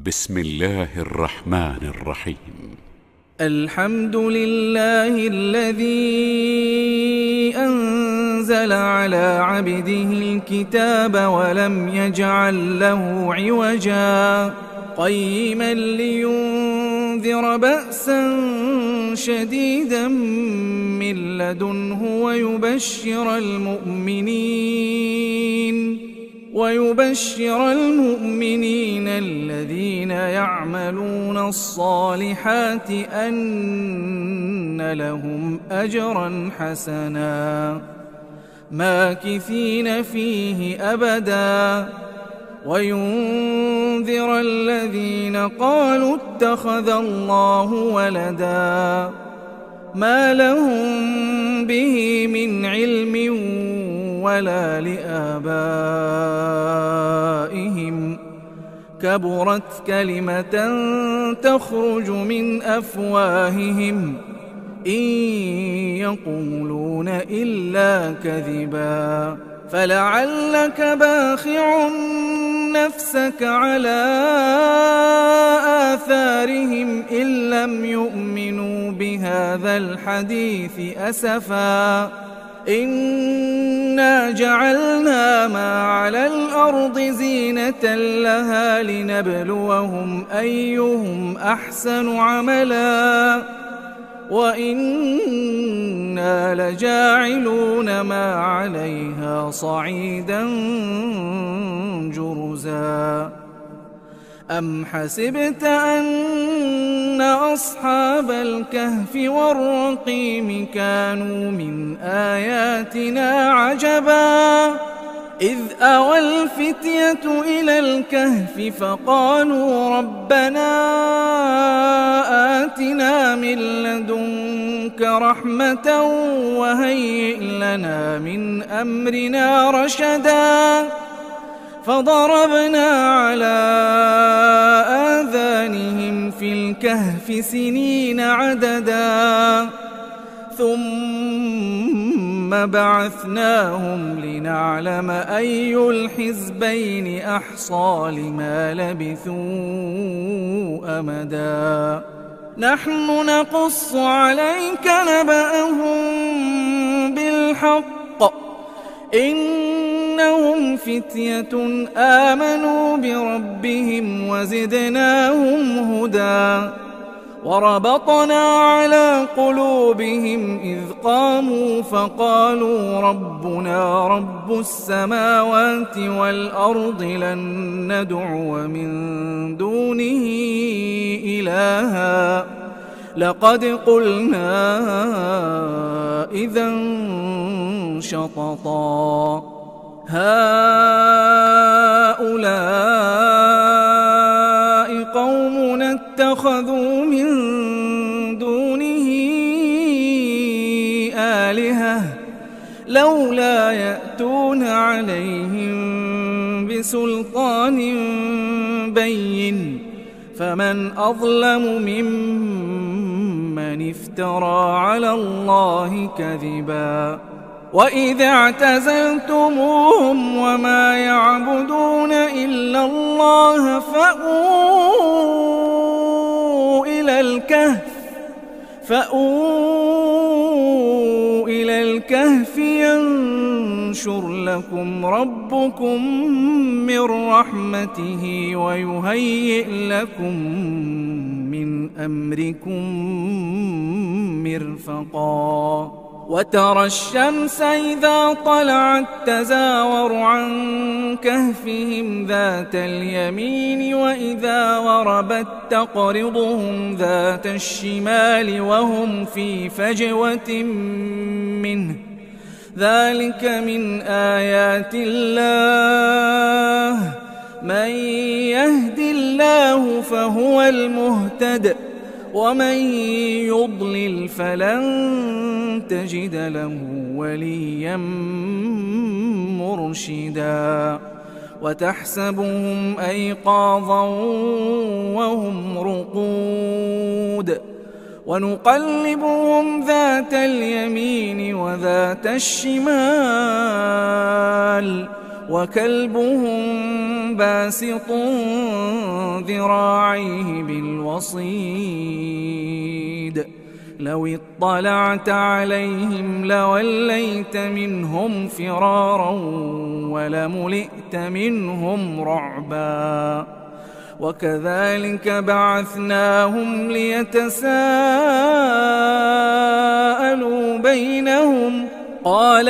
بسم الله الرحمن الرحيم. الحمد لله الذي أنزل على عبده الكتاب ولم يجعل له عوجا قيما لينذر بأسا شديدا من لدنه ويبشر المؤمنين الذين يعملون الصالحات أن لهم أجرا حسنا ماكثين فيه أبدا وينذر الذين قالوا اتخذ الله ولدا ما لهم به من علم ولا لآبائهم كبرت كلمة تخرج من أفواههم إن يقولون إلا كذبا فلعلك باخع نفسك على آثارهم إن لم يؤمنوا بهذا الحديث أسفا إنا جعلنا ما على الأرض زينة لها لنبلوهم أيهم أحسن عملا وإنا لجاعلون ما عليها صعيدا جرزا أم حسبت أن أصحاب الكهف والرقيم كانوا من آياتنا عجبا إذ أوى الفتية إلى الكهف فقالوا ربنا آتنا من لدنك رحمة وهيئ لنا من أمرنا رشدا فضربنا على آذانهم في الكهف سنين عددا ثم بعثناهم لنعلم أي الحزبين أحصى لما لبثوا أمدا نحن نقص عليك نبأهم بالحق إنهم فتية آمنوا بربهم وزدناهم هدى وربطنا على قلوبهم إذ قاموا فقالوا ربنا رب السماوات والأرض لن ندعو من دونه إلها لقد قلنا إذا شططا هؤلاء قومنا اتخذوا من دونه آلهة لولا يأتون عليهم بسلطان بين فمن أظلم ممن افترى على الله كذبا وإذا اعتزلتموهم وما يعبدون إلا الله فأووا إلى الكهف ينشر لكم ربكم من رحمته ويهيئ لكم من أمركم مرفقا وترى الشمس إذا طلعت تزاور عن كهفهم ذات اليمين وإذا غربت تقرضهم ذات الشمال وهم في فجوة منه ذلك من آيات الله من يهد الله فهو المهتد ومن يضلل فلن تجد له وليا مرشدا وتحسبهم أيقاظا وهم رقود ونقلبهم ذات اليمين وذات الشمال وكلبهم باسط ذراعيه بالوصيد لو اطلعت عليهم لوليت منهم فرارا ولملئت منهم رعبا وكذلك بعثناهم ليتساءلوا بينهم قال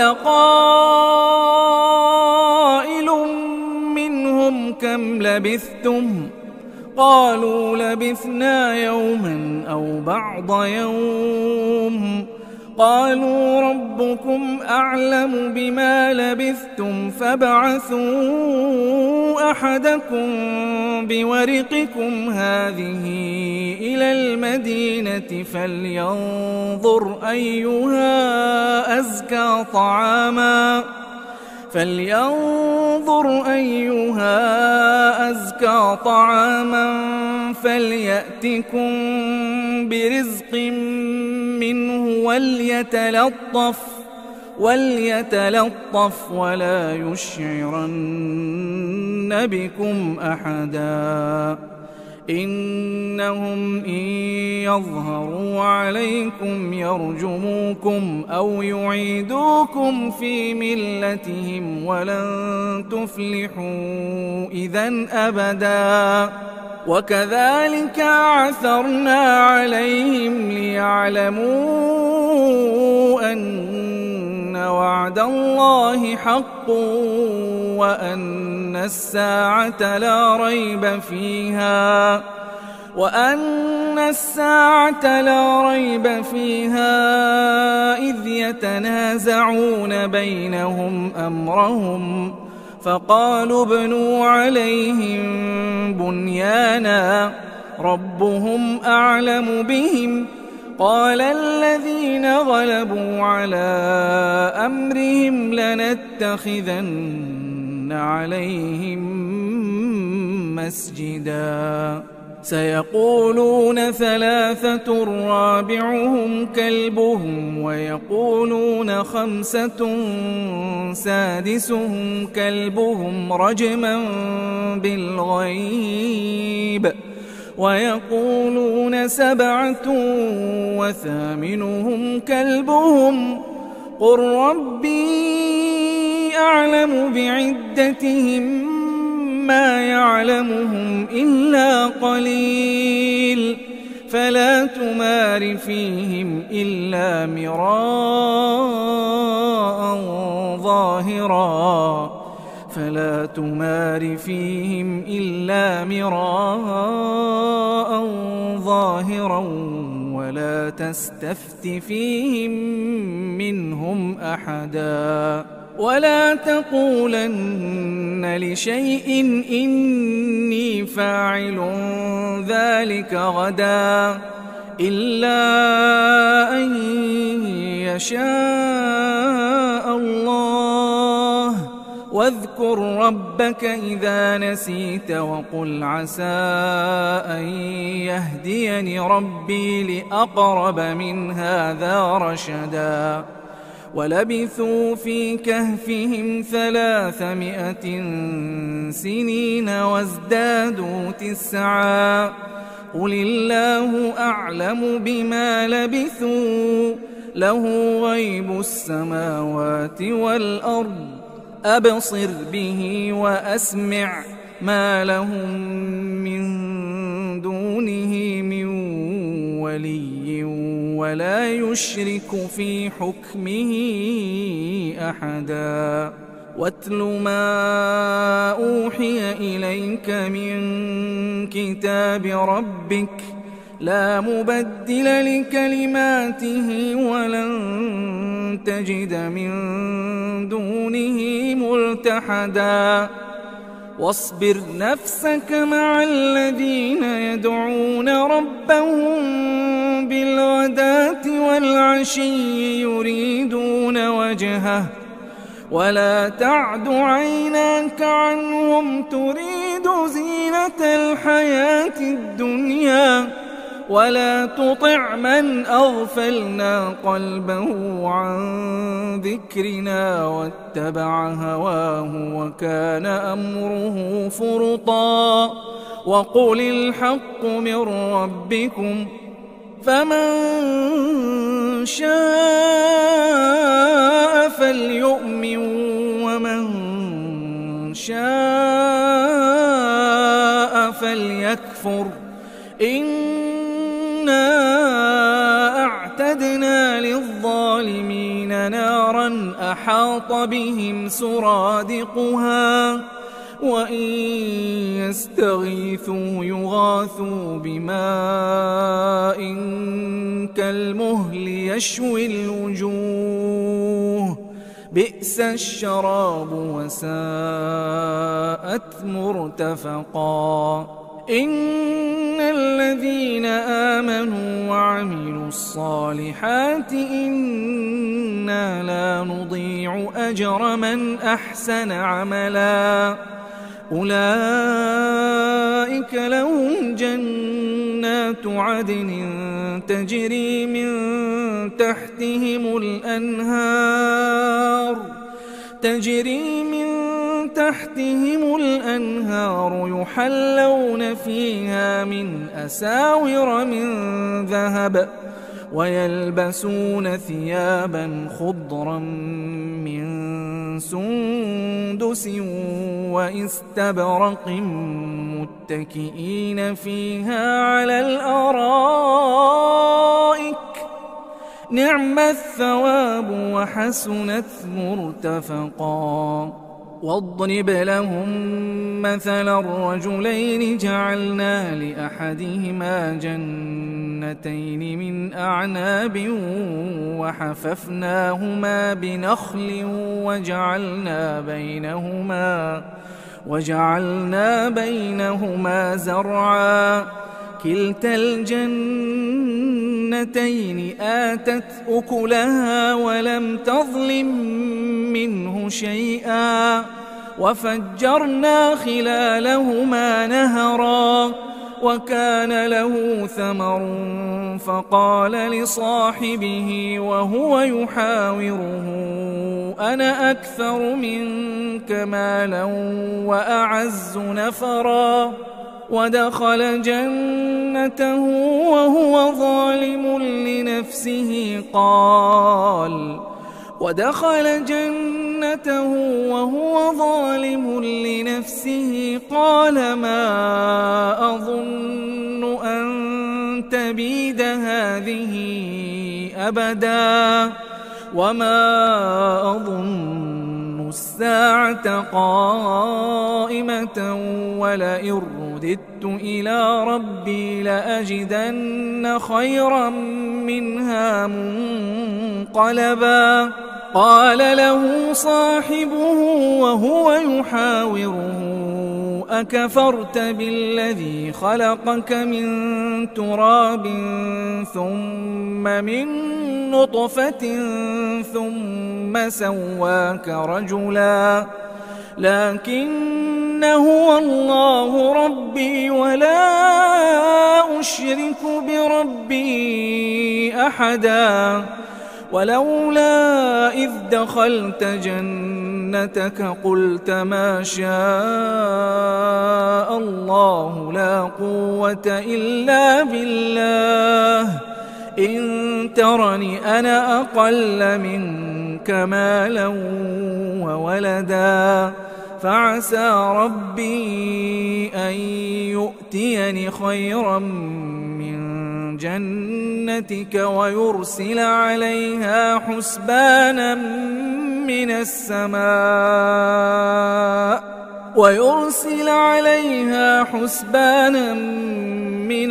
قائل منهم كم لبثتم قالوا لبثنا يوما أو بعض يوم قالوا ربكم أعلم بما لبثتم فابعثوا أحدكم بورقكم هذه إلى المدينة فلينظر أيها أزكى طعاما فليأتكم برزق منه وليتلطف ولا يشعرن بكم أحدا إنهم إن يظهروا عليكم يرجموكم أو يعيدوكم في ملتهم ولن تفلحوا إذن أبدا وكذلك عثرنا عليهم ليعلموا أن وعد الله حق وأن الساعة لا ريب فيها إذ يتنازعون بينهم أمرهم فقالوا ابنوا عليهم بنيانا ربهم أعلم بهم قال الذين غلبوا على أمرهم لنتخذن عليهم مسجدا سيقولون 3 رابعهم كلبهم ويقولون 5 سادسهم كلبهم رجما بالغيب ويقولون 7 وثامنهم كلبهم قل ربي أعلم بعدتهم ما يعلمهم إلا قليل فلا تمار فيهم إلا مراء ظاهرا ولا تستفت فيهم منهم أحدا ولا تقولن لشيء إني فاعل ذلك غدا إلا أن يشاء الله واذكر ربك إذا نسيت وقل عسى أن يهديني ربي لأقرب من هذا رشدا ولبثوا في كهفهم 300 سنين وازدادوا 9 قل الله أعلم بما لبثوا له غيب السماوات والأرض أبصر به وأسمع ما لهم من دونه من ولي ولا يشرك في حكمه أحدا واتل ما أوحي إليك من كتاب ربك لا مبدل لكلماته ولن تجد من دونه ملتحدا واصبر نفسك مع الذين يدعون ربهم بالغداة والعشي يريدون وجهه ولا تعد عيناك عنهم تريد زينة الحياة الدنيا ولا تطع من أغفلنا قلبه عن ذكرنا واتبع هواه وكان أمره فرطا وقل الحق من ربكم فمن شاء فليؤمن ومن شاء فليكفر إنا أعتدنا للظالمين نارا أحاط بهم سرادقها وإن يستغيثوا يغاثوا بماء كالمهل يشوي الوجوه بئس الشراب وساءت مرتفقا إن الذين آمنوا وعملوا الصالحات إنا لا نضيع أجر من أحسن عملا أولئك لهم جنات عدن تجري من تحتهم الأنهار يحلون فيها من أساور من ذهب ويلبسون ثيابا خضرا من سندس واستبرق متكئين فيها على الأرائك نعم الثواب وحسنت مرتفقا واضرب لهم مثلا الرجلين جعلنا لأحدهما جنتين من أعناب وحففناهما بنخل وجعلنا بينهما زرعا كلتا الجنتين آتت أكلها ولم تظلم منه شيئا وفجرنا خلالهما نهرا وكان له ثمر فقال لصاحبه وهو يحاوره أنا أكثر منك مالا وأعز نفرا ودخل جنته وهو ظالم لنفسه قال ما أظن أن تبيد هذه أبدا وما أظن الساعة قائمة ولئن رددت إلى ربي لأجدن خيرا منها منقلبا قال له صاحبه وهو يحاوره أكفرت بالذي خلقك من تراب ثم من نطفة ثم سواك رجلا لكن هو الله ربي ولا أشرك بربي أحدا ولولا إذ دخلت جنتك قلت ما شاء الله لا قوة إلا بالله إن ترني أنا أقل منك مالا وولدا فعسى ربي أن يؤتيني خيرا من جنتك ويرسل عليها حسبانا من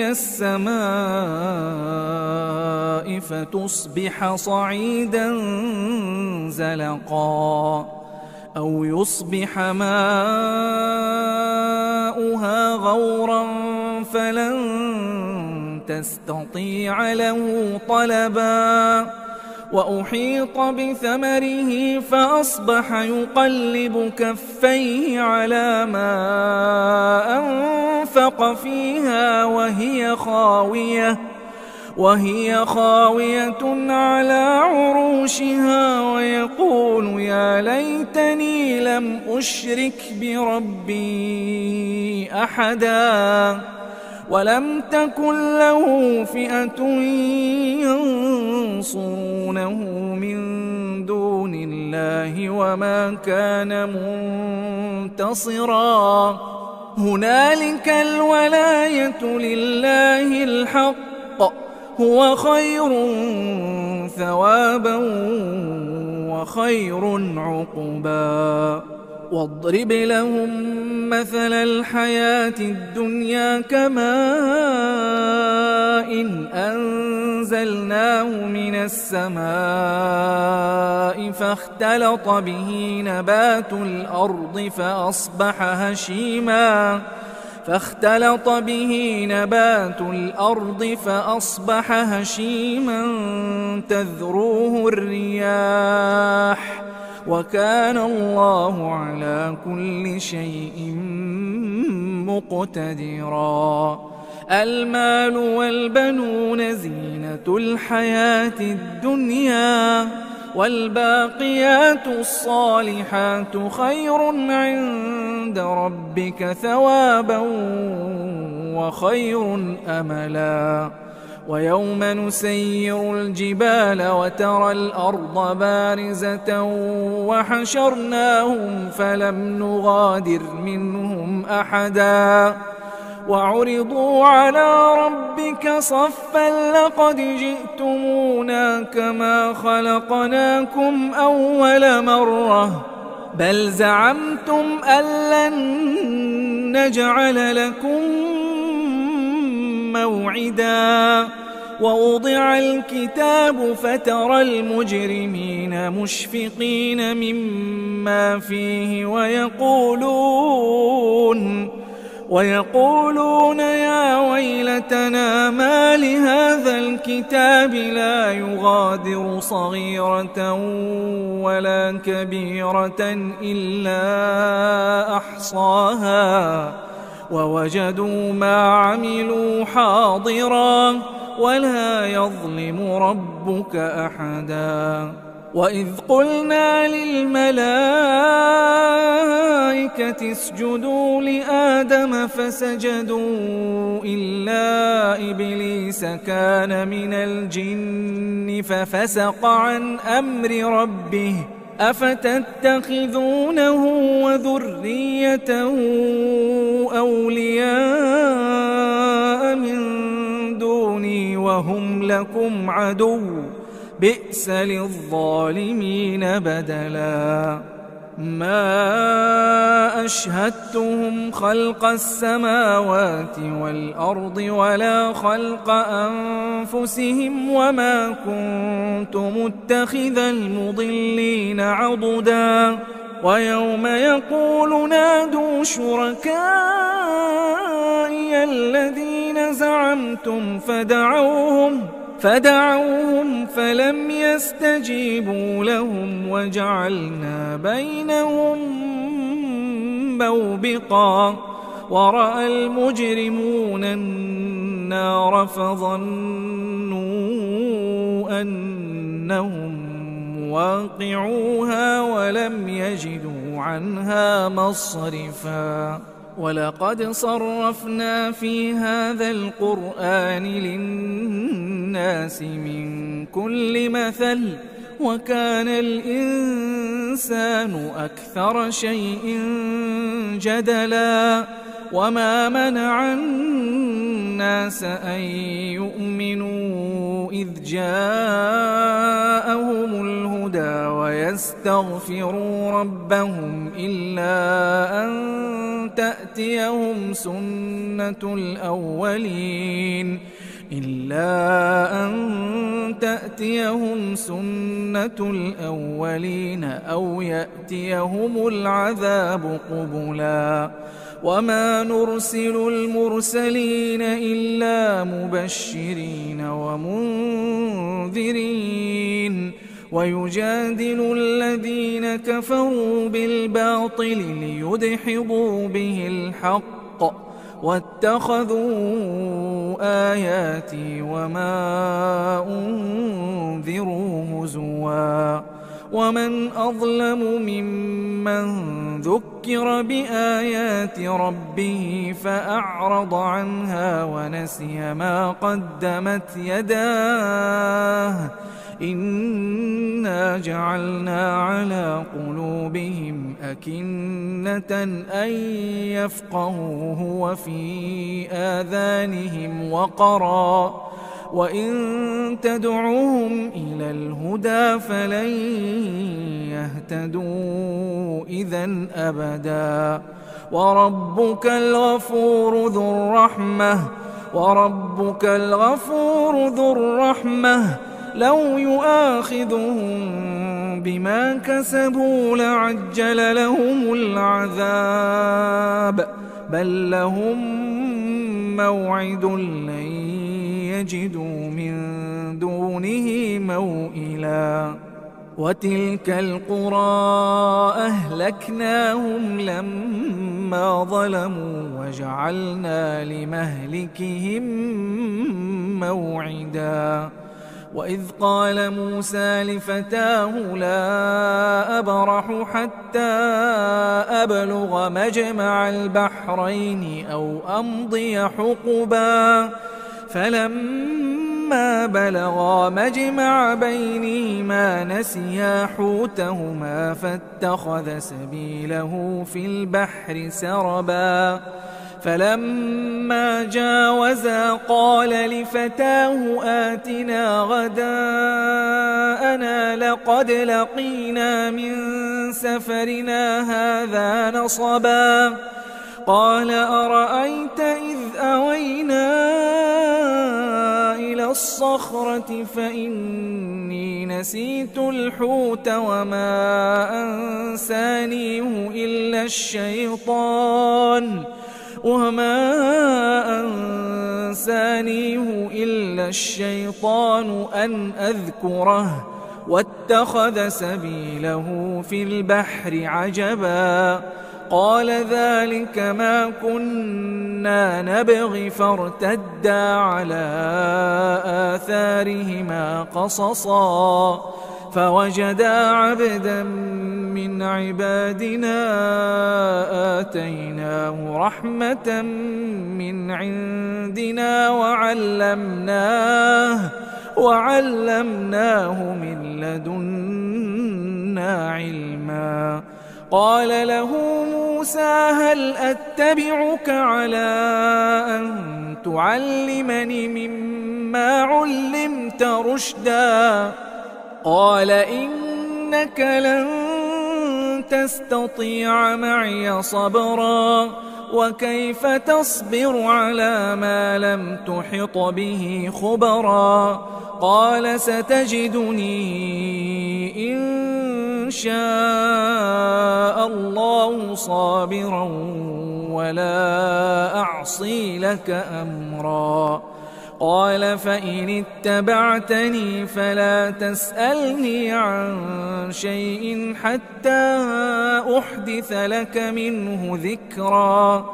السماء فتصبح صعيدا زلقا أو يصبح ماؤها غورا فلن تستطيع له طلبا وأحيط بثمره فأصبح يقلب كفيه على ما أنفق فانفق فيها وهي خاوية على عروشها ويقول يا ليتني لم أشرك بربي أحدا ولم تكن له فئة ينصرونه من دون الله وما كان منتصرا هنالك الولاية لله الحق هو خير ثوابا وخير عقبا واضرب لهم مثل الحياة الدنيا كماء إن أنزلناه من السماء فاختلط به نبات الأرض فأصبح هشيما تذروه الرياح وكان الله على كل شيء مقتدرا المال والبنون زينة الحياة الدنيا والباقيات الصالحات خير عند ربك ثوابا وخير أملا ويوم نسير الجبال وترى الأرض بارزة وحشرناهم فلم نغادر منهم أحدا وعرضوا على ربك صفا لقد جئتمونا كما خلقناكم أول مرة بل زعمتم أن لن نجعل لكم موعدا ووضع الكتاب فترى المجرمين مشفقين مما فيه ويقولون يا ويلتنا ما لهذا الكتاب لا يغادر صغيرة ولا كبيرة إلا أحصاها ووجدوا ما عملوا حاضرا ولا يظلم ربك أحدا وإذ قلنا للملائكة اسجدوا لآدم فسجدوا إلا إبليس كان من الجن ففسق عن أمر ربه أفتتخذونه وذريته أولياء من دوني وهم لكم عدو بئس للظالمين بدلا ما أشهدتهم خلق السماوات والأرض ولا خلق أنفسهم وما كنت متخذ المضلين عضدا ويوم يقول نادوا شركائي الذين زعمتم فدعوهم فلم يستجيبوا لهم وجعلنا بينهم موبقا ورأى المجرمون النار فظنوا أنهم واقعوها ولم يجدوا عنها مصرفا ولقد صرفنا في هذا القرآن للناس من كل مثل وكان الإنسان أكثر شيء جدلا وما منع الناس أن يؤمنوا إذ جاءهم الهدى ويستغفروا ربهم إلا أن تأتيهم سنة الأولين أو يأتيهم العذاب قبلا وما نرسل المرسلين إلا مبشرين ومنذرين ويجادل الذين كفروا بالباطل ليدحضوا به الحق واتخذوا آياتي وما أنذروا هزوا ومن أظلم ممن ذكر بآيات ربه فأعرض عنها ونسي ما قدمت يداه إنا جعلنا على قلوبهم أكنة أن يفقهوه وفي آذانهم وقرا وإن تدعوهم إلى الهدى فلن يهتدوا إذن أبدا وربك الغفور ذو الرحمة لو يؤاخذهم بما كسبوا لعجل لهم العذاب بل لهم موعد لن يجدوا من دونه موئلا وتلك القرى أهلكناهم لما ظلموا وجعلنا لمهلكهم موعدا وإذ قال موسى لفتاه لا أبرح حتى أبلغ مجمع البحرين أو أمضي حقبا فلما بلغا مجمع بينهما نسيا حوتهما فاتخذ سبيله في البحر سربا فلما جاوزا قال لفتاه آتنا غداءنا لقد لقينا من سفرنا هذا نصبا قال أرأيت إذ أوينا إلى الصخرة فإني نسيت الحوت وما أنسانيه إلا الشيطان أن أذكره واتخذ سبيله في البحر عجبا قال ذلك ما كنا نبغي فارتدا على آثارهما قصصا فوجدا عبدا من عبادنا آتيناه رحمة من عندنا وعلمناه من لدنا علما قال له موسى هل أتبعك على أن تعلمني مما علمت رشدا قال إنك لن تستطيع معي صبرا وكيف تصبر على ما لم تحط به خبرا قال ستجدني إن شاء الله صابرا ولا أعصي لك أمرا قال فإن اتبعتني فلا تسألني عن شيء حتى أحدث لك منه ذكرا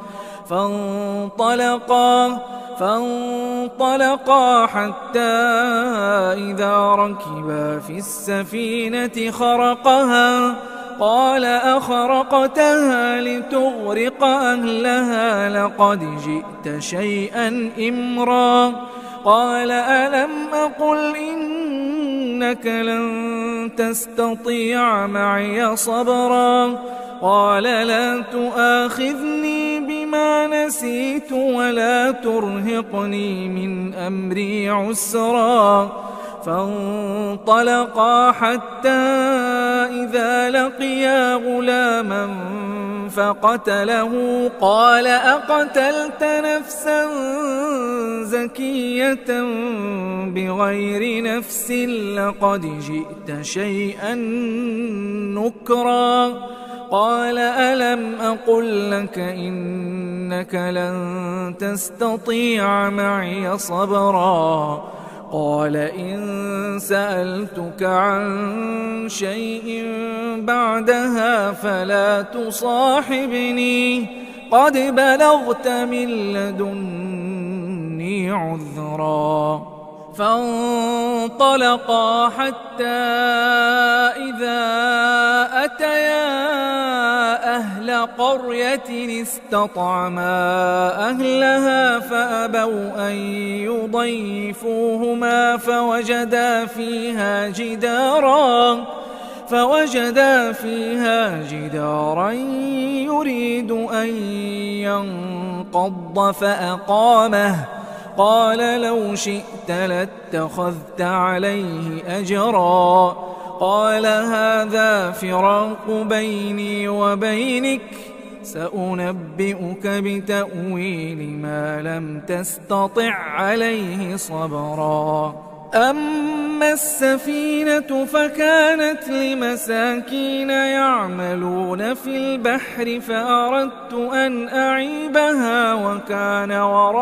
فانطلقا حتى إذا ركبا في السفينة خرقها قال أخرقتها لتغرق أهلها لقد جئت شيئا إمرا قال ألم أقل إنك لن تستطيع معي صبرا قال لا تؤاخذني بما نسيت ولا ترهقني من أمري عسرا فانطلقا حتى إذا لقيا غلاما فقتله قال أقتلت نفسا زكية بغير نفس لقد جئت شيئا نكرا قال ألم أقل لك إنك لن تستطيع معي صبرا قال إن سألتك عن شيء بعدها فلا تصاحبني قد بلغت من لدني عذرا. فانطلقا حتى إذا أتيا أهل قرية استطعما أهلها فأبوا أن يضيفوهما فوجدا فيها جدارا يريد أن ينقض فأقامه. قال لو شئت لاتخذت عليه أجرا. قال هذا فراق بيني وبينك، سأنبئك بتأويل ما لم تستطع عليه صبرا. أما السفينة فكانت لمساكين يعملون في البحر فأردت أن أعيبها وكان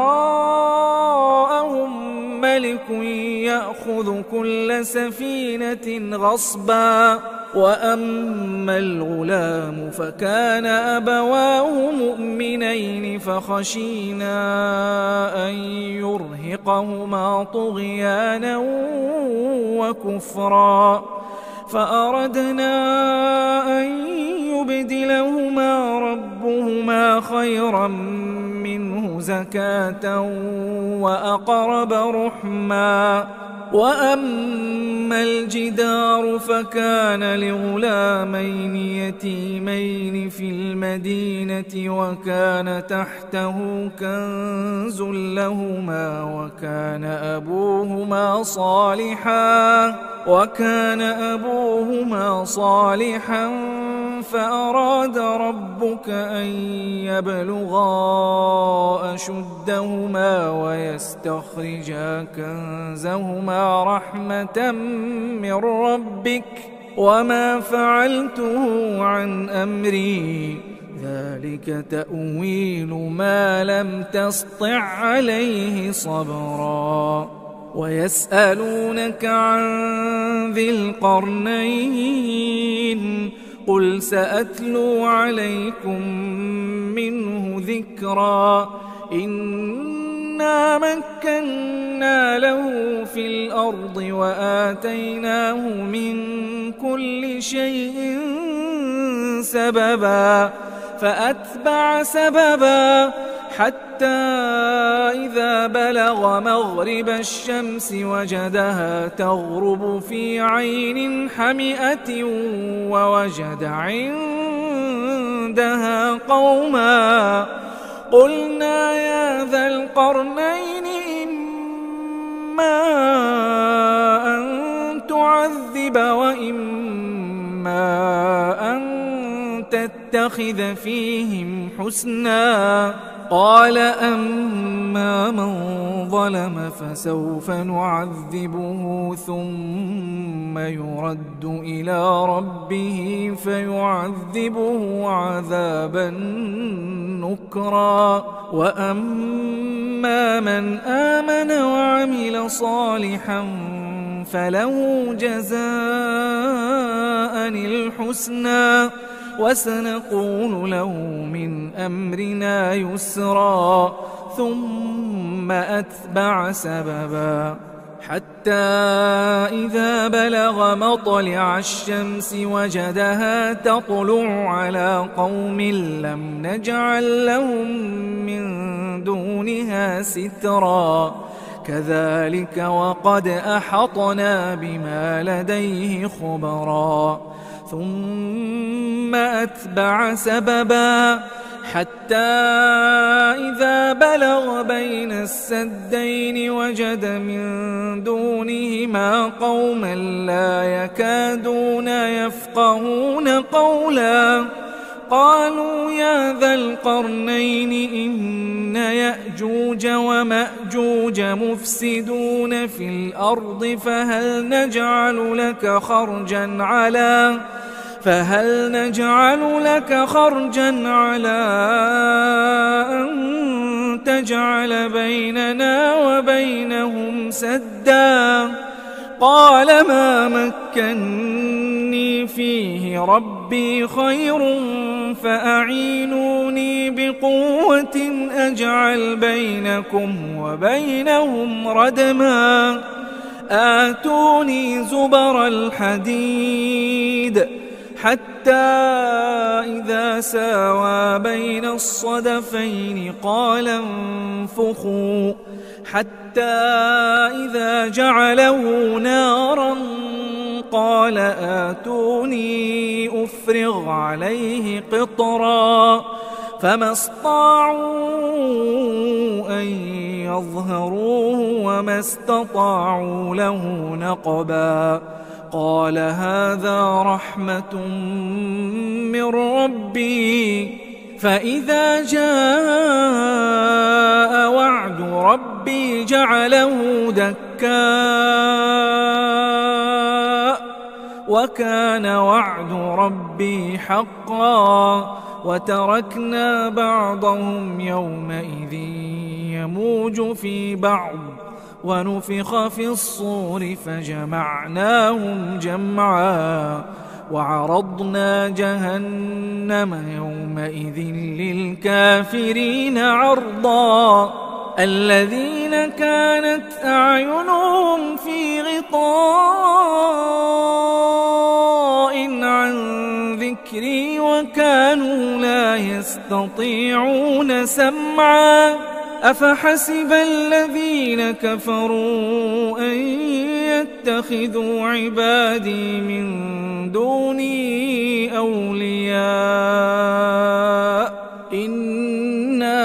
وراءهم ملك يأخذ كل سفينة غصبا. وأما الغلام فكان أبواه مؤمنين فخشينا أن يرهقهما طغيانا وكفرا، فأردنا أن يبدلهما ربهما خيرا منه زكاة وأقرب رحما. وأما الجدار فكان لغلامين يتيمين في المدينة وكان تحته كنز لهما وكان أبوهما صالحا فأراد ربك أن يبلغا أشدهما ويستخرجا كنزهما رحمة من ربك وما فعلته عن أمري، ذلك تأويل ما لم تسطع عليه صبرا. ويسألونك عن ذي القرنين قل سأتلو عليكم منه ذكرا. إنا مكنا له في الأرض وآتيناه من كل شيء سببا فأتبع سببا حتى إذا بلغ مغرب الشمس وجدها تغرب في عين حمئة ووجد عندها قوما. قلنا يا ذا القرنين إما أن تعذب وإما أن تتخذ فيهم حسنا. قال أما من ظلم فسوف نعذبه ثم يرد إلى ربه فيعذبه عذابا نكرا. وأما من آمن وعمل صالحا فله جزاء الحسنى وسنقول له من أمرنا يسرا. ثم أتبع سببا حتى إذا بلغ مطلع الشمس وجدها تطلع على قوم لم نجعل لهم من دونها سترا. كذلك وقد أحطنا بما لديه خبرا. ثم أتبع سببا حتى إذا بلغ بين السدين وجد من دونهما قوما لا يكادون يفقهون قولا. قالوا يا ذا القرنين إن يأجوج ومأجوج مفسدون في الأرض فهل نجعل لك خرجا على أن تجعل بيننا وبينهم سدا. قال ما مكني فيه ربي خير فأعينوني بقوة أجعل بينكم وبينهم ردما آتوني زبر الحديد حتى إذا ساوى بين الصدفين قال انفخوا حتى إذا جعله نارا قال آتوني أفرغ عليه قطرا فما استطاعوا أن يظهروه وما استطاعوا له نقبا قال هذا رحمة من ربي فإذا جاء وعد ربي جعله دكاء وكان وعد ربي حقا وتركنا بعضهم يومئذ يموج في بعض ونفخ في الصور فجمعناهم جمعا وعرضنا جهنم يومئذ للكافرين عرضا الذين كانت أعينهم في غطاء عن ذكري وكانوا لا يستطيعون سمعا أفحسب الذين كفروا أن يتخذوا عبادي من دوني أولياء إنا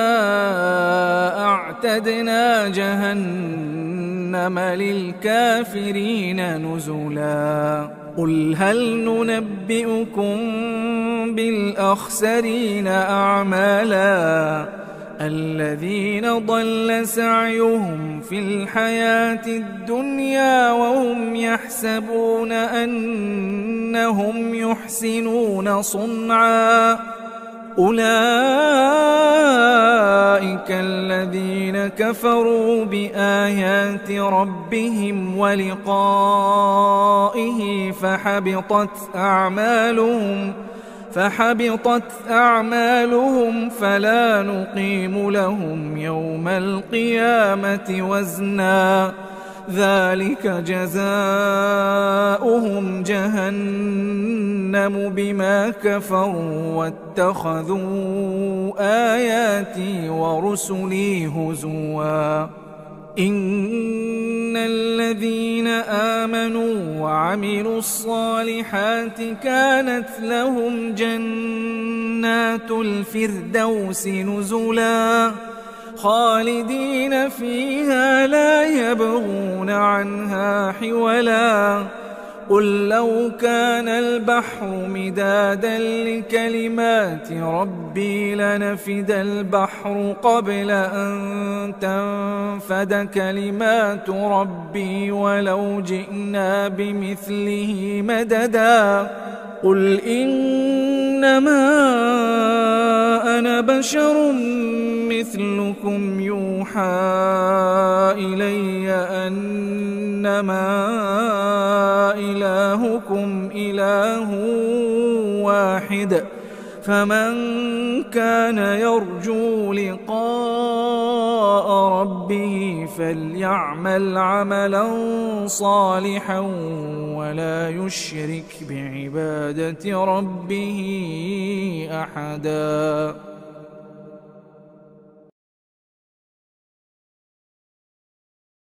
أعتدنا جهنم للكافرين نزلا قل هل ننبئكم بالأخسرين أعمالا الذين ضل سعيهم في الحياة الدنيا وهم يحسبون أنهم يحسنون صنعا أولئك الذين كفروا بآيات ربهم ولقائه فحبطت أعمالهم فلا نقيم لهم يوم القيامة وزنا ذلك جزاؤهم جهنم بما كفروا واتخذوا آياتي ورسلي هزوا إن الذين آمنوا وعملوا الصالحات كانت لهم جنات الفردوس نزلا خالدين فيها لا يبغون عنها حولا قل لو كان البحر مدادا لكلمات ربي لنفد البحر قبل أن تنفد كلمات ربي ولو جئنا بمثله مددا قل إنما أنا بشر مثلكم يوحى إلي أنما إلهكم إله واحد فمن كان يرجو لقاء ربه فليعمل عملا صالحا ولا يشرك بعبادة ربه أحدا.